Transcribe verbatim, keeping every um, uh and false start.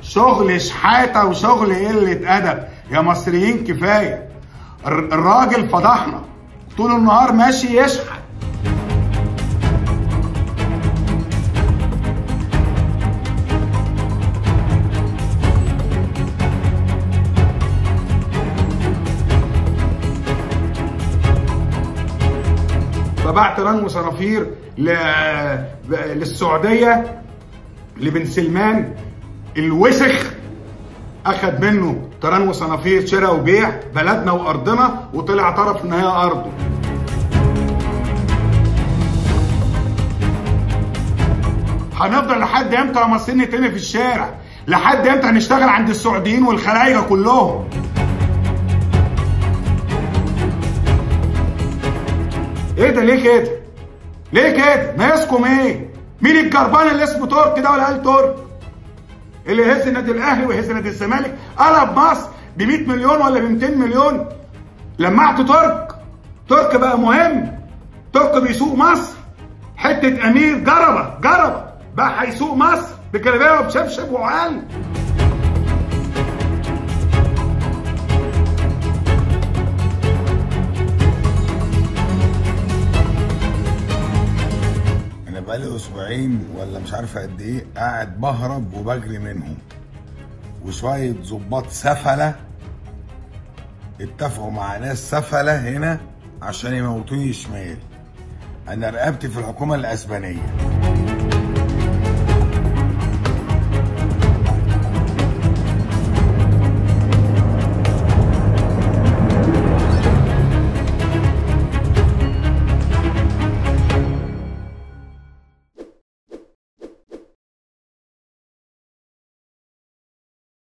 شغل شحاته وشغل قله ادب يا مصريين. كفايه. الراجل فضحنا طول النهار ماشي يشحت. فبعت رن وصنافير للسعوديه لبن سلمان الوسخ، اخد منه تران وصنافير شراء وبيع بلدنا وارضنا، وطلع طرف ان هي ارضه. هنفضل لحد امتى يا مصريين نترمي في الشارع؟ لحد امتى هنشتغل عند السعوديين والخلايجه كلهم؟ ايه ده؟ ليه كده؟ ليه كده؟ ناقصكم ايه؟ مين الجربان اللي اسمه ترك ده ولا قال ترك؟ اللي يهز النادي الاهلي ويهز نادي الزمالك، قلب مصر ب مية مليون ولا ب ميتين مليون. لمعت ترك، ترك بقى مهم، ترك بيسوق مصر، حته امير جربه جربه بقى هيسوق مصر بكلابيه وبشبشب وعال. بقالي اسبوعين ولا مش عارف قد ايه قاعد بهرب وبجري منهم، وشويه ظباط سفله اتفقوا مع ناس سفله هنا عشان يموتوني شمال. انا رقبتي في الحكومه الاسبانيه.